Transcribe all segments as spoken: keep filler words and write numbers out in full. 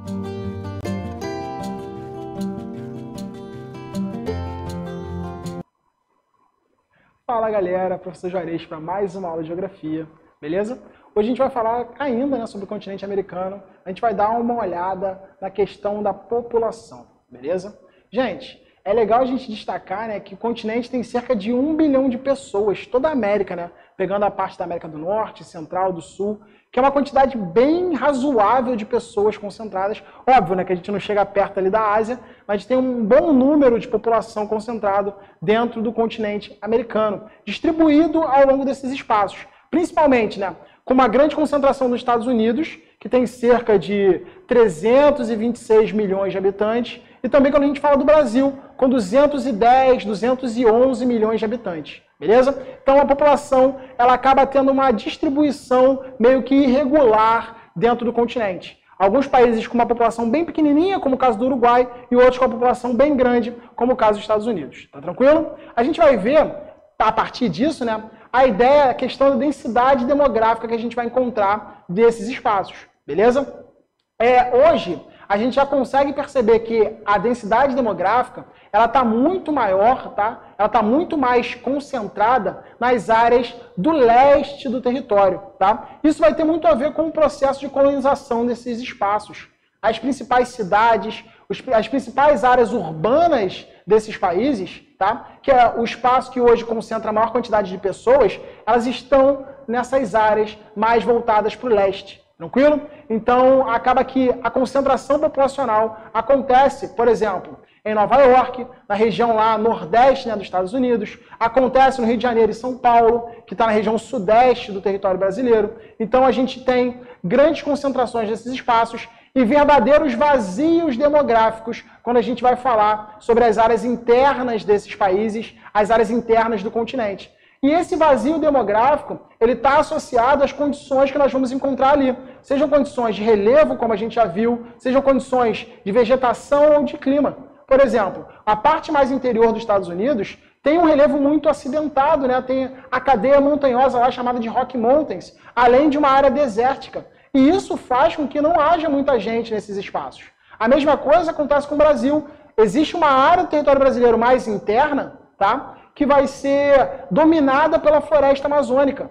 Fala galera, professor Juarez para mais uma aula de geografia, beleza? Hoje a gente vai falar ainda, né, sobre o continente americano, a gente vai dar uma olhada na questão da população, beleza? Gente, é legal a gente destacar, né, que o continente tem cerca de um bilhão de pessoas, toda a América, né, pegando a parte da América do Norte, Central, do Sul, que é uma quantidade bem razoável de pessoas concentradas. Óbvio, né, que a gente não chega perto ali da Ásia, mas a gente tem um bom número de população concentrado dentro do continente americano, distribuído ao longo desses espaços. Principalmente, né, com uma grande concentração nos Estados Unidos, que tem cerca de trezentos e vinte e seis milhões de habitantes, e também quando a gente fala do Brasil, com duzentos e dez, duzentos e onze milhões de habitantes. Beleza? Então a população ela acaba tendo uma distribuição meio que irregular dentro do continente. Alguns países com uma população bem pequenininha, como o caso do Uruguai, e outros com uma população bem grande, como o caso dos Estados Unidos. Tá tranquilo? A gente vai ver, a partir disso, né, a ideia, a questão da densidade demográfica que a gente vai encontrar desses espaços. Beleza? É, hoje, a gente já consegue perceber que a densidade demográfica ela está muito maior, tá? Ela está muito mais concentrada nas áreas do leste do território. Tá? Isso vai ter muito a ver com o processo de colonização desses espaços. As principais cidades, os, as principais áreas urbanas desses países, tá? Que é o espaço que hoje concentra a maior quantidade de pessoas, elas estão nessas áreas mais voltadas para o leste. Tranquilo? Então, acaba que a concentração populacional acontece, por exemplo, em Nova York, na região lá nordeste, né, dos Estados Unidos, acontece no Rio de Janeiro e São Paulo, que está na região sudeste do território brasileiro. Então, a gente tem grandes concentrações desses espaços e verdadeiros vazios demográficos quando a gente vai falar sobre as áreas internas desses países, as áreas internas do continente. E esse vazio demográfico, ele está associado às condições que nós vamos encontrar ali. Sejam condições de relevo, como a gente já viu, sejam condições de vegetação ou de clima. Por exemplo, a parte mais interior dos Estados Unidos tem um relevo muito acidentado, né? Tem a cadeia montanhosa lá chamada de Rocky Mountains, além de uma área desértica. E isso faz com que não haja muita gente nesses espaços. A mesma coisa acontece com o Brasil. Existe uma área do território brasileiro mais interna, tá? Que vai ser dominada pela floresta amazônica.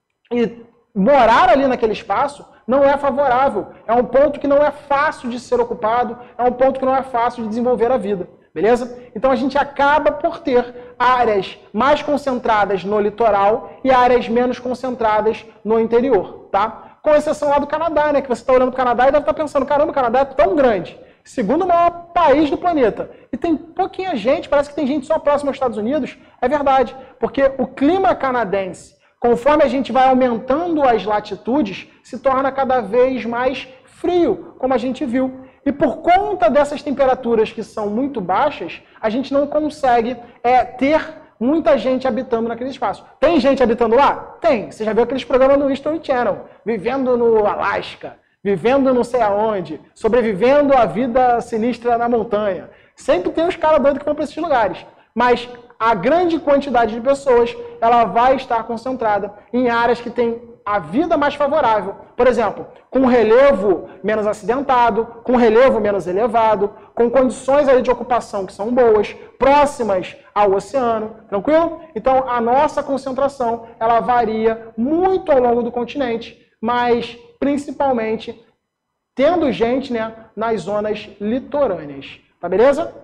E morar ali naquele espaço não é favorável. É um ponto que não é fácil de ser ocupado, é um ponto que não é fácil de desenvolver a vida. Beleza? Então a gente acaba por ter áreas mais concentradas no litoral e áreas menos concentradas no interior, tá? Com exceção lá do Canadá, né? Que você está olhando para o Canadá e deve estar pensando, caramba, o Canadá é tão grande. Segundo maior país do planeta. E tem pouquinha gente, parece que tem gente só próxima aos Estados Unidos. É verdade, porque o clima canadense, conforme a gente vai aumentando as latitudes, se torna cada vez mais frio, como a gente viu. E por conta dessas temperaturas que são muito baixas, a gente não consegue é, ter muita gente habitando naquele espaço. Tem gente habitando lá? Tem. Você já viu aqueles programas no History Channel, vivendo no Alasca, vivendo não sei aonde, sobrevivendo a vida sinistra na montanha. Sempre tem uns caras doidos que vão para esses lugares. Mas a grande quantidade de pessoas, ela vai estar concentrada em áreas que têm a vida mais favorável. Por exemplo, com relevo menos acidentado, com relevo menos elevado, com condições ali de ocupação que são boas, próximas ao oceano, tranquilo? Então, a nossa concentração, ela varia muito ao longo do continente, mas principalmente tendo gente, né, nas zonas litorâneas. Tá beleza?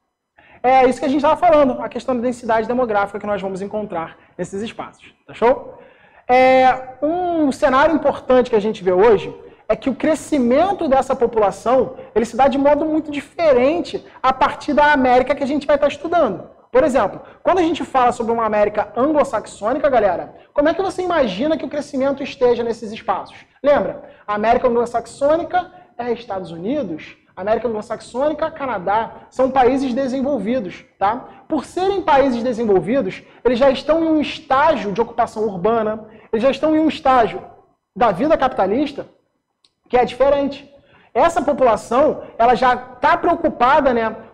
É isso que a gente estava falando, a questão da densidade demográfica que nós vamos encontrar nesses espaços. Tá show? É, um cenário importante que a gente vê hoje é que o crescimento dessa população ele se dá de modo muito diferente a partir da América que a gente vai estar estudando. Por exemplo, quando a gente fala sobre uma América anglo-saxônica, galera, como é que você imagina que o crescimento esteja nesses espaços? Lembra, a América anglo-saxônica é Estados Unidos, América anglo-saxônica, Canadá, são países desenvolvidos, tá? Por serem países desenvolvidos, eles já estão em um estágio de ocupação urbana, eles já estão em um estágio da vida capitalista que é diferente. Essa população, ela já está preocupada, né,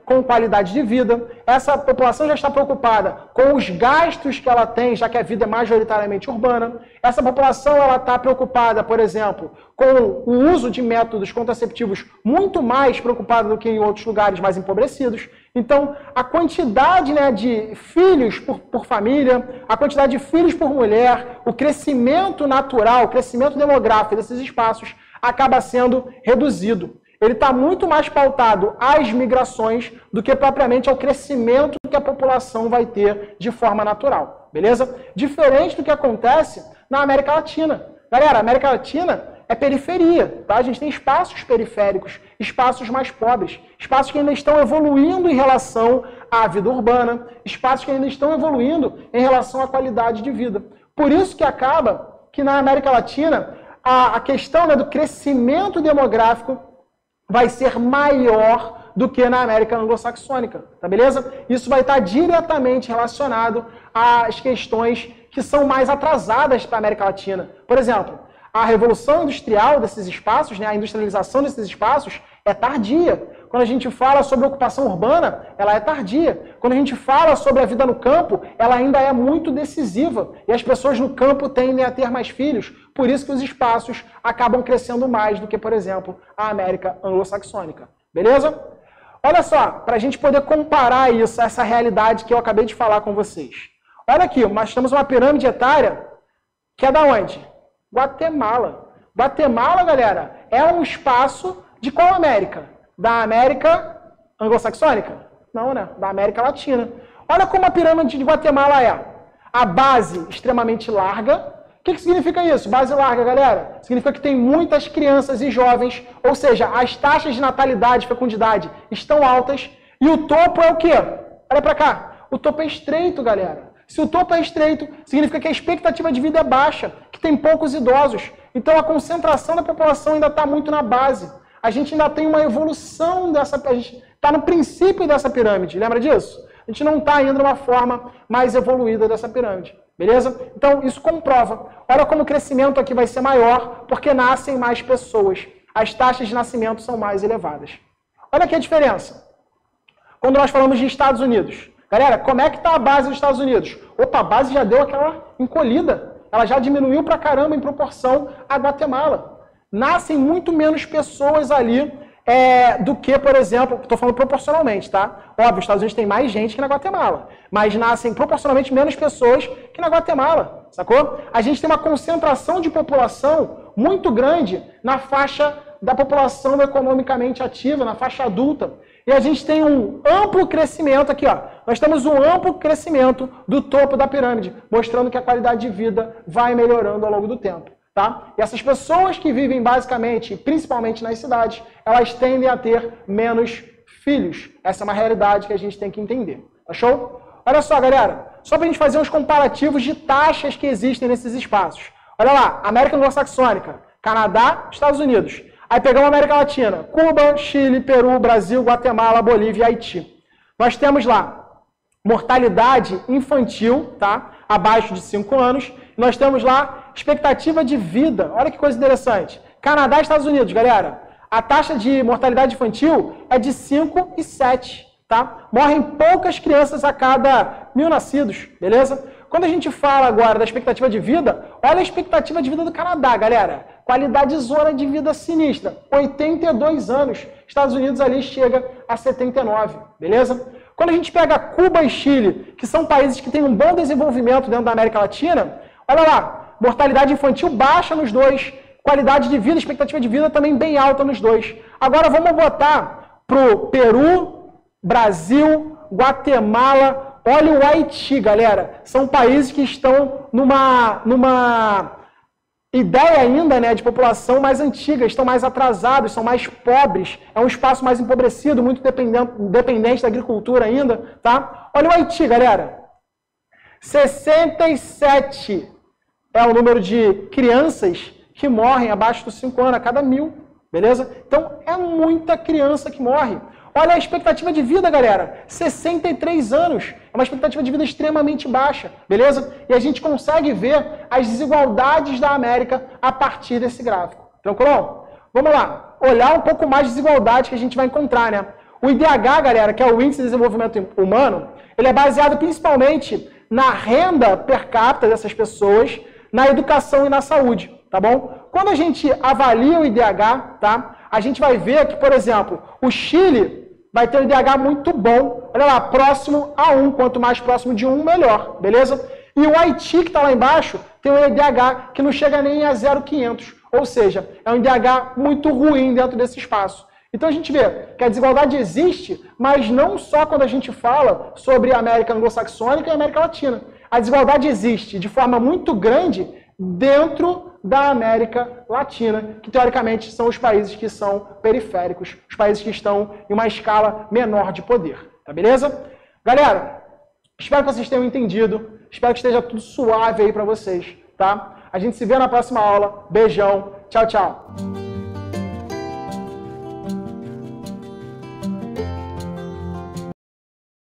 com qualidade de vida. Essa população já está preocupada com os gastos que ela tem, já que a vida é majoritariamente urbana. Essa população ela está preocupada, por exemplo, com o uso de métodos contraceptivos muito mais preocupada do que em outros lugares mais empobrecidos. Então, a quantidade, né, de filhos por, por família, a quantidade de filhos por mulher, o crescimento natural, o crescimento demográfico desses espaços acaba sendo reduzido. Ele está muito mais pautado às migrações do que propriamente ao crescimento que a população vai ter de forma natural, beleza? Diferente do que acontece na América Latina. Galera, a América Latina é periferia, tá? A gente tem espaços periféricos, espaços mais pobres, espaços que ainda estão evoluindo em relação à vida urbana, espaços que ainda estão evoluindo em relação à qualidade de vida. Por isso que acaba que na América Latina a, a questão, né, do crescimento demográfico vai ser maior do que na América anglo-saxônica, tá beleza? Isso vai estar diretamente relacionado às questões que são mais atrasadas para a América Latina. Por exemplo, a revolução industrial desses espaços, né, a industrialização desses espaços é tardia. Quando a gente fala sobre ocupação urbana, ela é tardia. Quando a gente fala sobre a vida no campo, ela ainda é muito decisiva. E as pessoas no campo tendem a ter mais filhos. Por isso que os espaços acabam crescendo mais do que, por exemplo, a América anglo-saxônica. Beleza? Olha só, para a gente poder comparar isso, essa realidade que eu acabei de falar com vocês. Olha aqui, nós temos uma pirâmide etária que é da onde? Guatemala. Guatemala, galera, é um espaço de qual América? Da América anglo-saxônica? Não, né? Da América Latina. Olha como a pirâmide de Guatemala é. A base extremamente larga. O que, que significa isso? Base larga, galera? Significa que tem muitas crianças e jovens, ou seja, as taxas de natalidade e fecundidade estão altas. E o topo é o quê? Olha pra cá. O topo é estreito, galera. Se o topo é estreito, significa que a expectativa de vida é baixa, que tem poucos idosos. Então a concentração da população ainda está muito na base. A gente ainda tem uma evolução dessa... A gente está no princípio dessa pirâmide, lembra disso? A gente não está ainda numa forma mais evoluída dessa pirâmide, beleza? Então isso comprova. Olha como o crescimento aqui vai ser maior, porque nascem mais pessoas. As taxas de nascimento são mais elevadas. Olha aqui a diferença. Quando nós falamos de Estados Unidos. Galera, como é que está a base dos Estados Unidos? Opa, a base já deu aquela encolhida. Ela já diminuiu pra caramba em proporção à Guatemala. Nascem muito menos pessoas ali é, do que, por exemplo, estou falando proporcionalmente, tá? Óbvio, os Estados Unidos tem mais gente que na Guatemala, mas nascem proporcionalmente menos pessoas que na Guatemala, sacou? A gente tem uma concentração de população muito grande na faixa da população economicamente ativa, na faixa adulta. E a gente tem um amplo crescimento aqui, ó. Nós temos um amplo crescimento do topo da pirâmide, mostrando que a qualidade de vida vai melhorando ao longo do tempo. Tá? E essas pessoas que vivem basicamente, principalmente nas cidades, elas tendem a ter menos filhos. Essa é uma realidade que a gente tem que entender. Tá show? Olha só, galera. Só para a gente fazer uns comparativos de taxas que existem nesses espaços. Olha lá, América anglo-saxônica, Canadá, Estados Unidos. Aí pegamos a América Latina, Cuba, Chile, Peru, Brasil, Guatemala, Bolívia e Haiti. Nós temos lá mortalidade infantil, tá? Abaixo de cinco anos. Nós temos lá expectativa de vida. Olha que coisa interessante. Canadá e Estados Unidos, galera. A taxa de mortalidade infantil é de cinco e sete, tá? Morrem poucas crianças a cada mil nascidos, beleza? Quando a gente fala agora da expectativa de vida, olha a expectativa de vida do Canadá, galera. Qualidade zona de vida sinistra. oitenta e dois anos. Estados Unidos ali chega a setenta e nove, beleza? Quando a gente pega Cuba e Chile, que são países que têm um bom desenvolvimento dentro da América Latina, olha lá, mortalidade infantil baixa nos dois, qualidade de vida, expectativa de vida também bem alta nos dois. Agora vamos botar para o Peru, Brasil, Guatemala, olha o Haiti, galera. São países que estão numa, numa ideia ainda, né, de população mais antiga, estão mais atrasados, são mais pobres, é um espaço mais empobrecido, muito dependente, dependente da agricultura ainda, tá? Olha o Haiti, galera. sessenta e sete é o número de crianças que morrem abaixo dos cinco anos a cada mil, beleza? Então, é muita criança que morre. Olha a expectativa de vida, galera. sessenta e três anos. É uma expectativa de vida extremamente baixa, beleza? E a gente consegue ver as desigualdades da América a partir desse gráfico. Tranquilo? Vamos lá. Olhar um pouco mais de desigualdade que a gente vai encontrar, né? O I D H, galera, que é o Índice de Desenvolvimento Humano, ele é baseado principalmente na renda per capita dessas pessoas, na educação e na saúde, tá bom? Quando a gente avalia o I D H, tá? A gente vai ver que, por exemplo, o Chile vai ter um I D H muito bom, olha lá, próximo a um, quanto mais próximo de um, melhor, beleza? E o Haiti, que está lá embaixo, tem um I D H que não chega nem a zero vírgula quinhentos, ou seja, é um I D H muito ruim dentro desse espaço. Então a gente vê que a desigualdade existe, mas não só quando a gente fala sobre a América anglo-saxônica e a América Latina. A desigualdade existe de forma muito grande dentro da América Latina, que teoricamente são os países que são periféricos, os países que estão em uma escala menor de poder, tá beleza? Galera, espero que vocês tenham entendido, espero que esteja tudo suave aí para vocês, tá? A gente se vê na próxima aula, beijão, tchau, tchau!